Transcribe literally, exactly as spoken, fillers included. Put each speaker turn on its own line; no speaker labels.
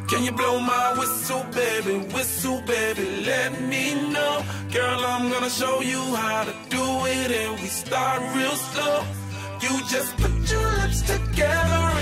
Can you blow my whistle, baby, whistle, baby, let me know. Girl, I'm gonna show you how to do it, and we start real slow. You just put your lips together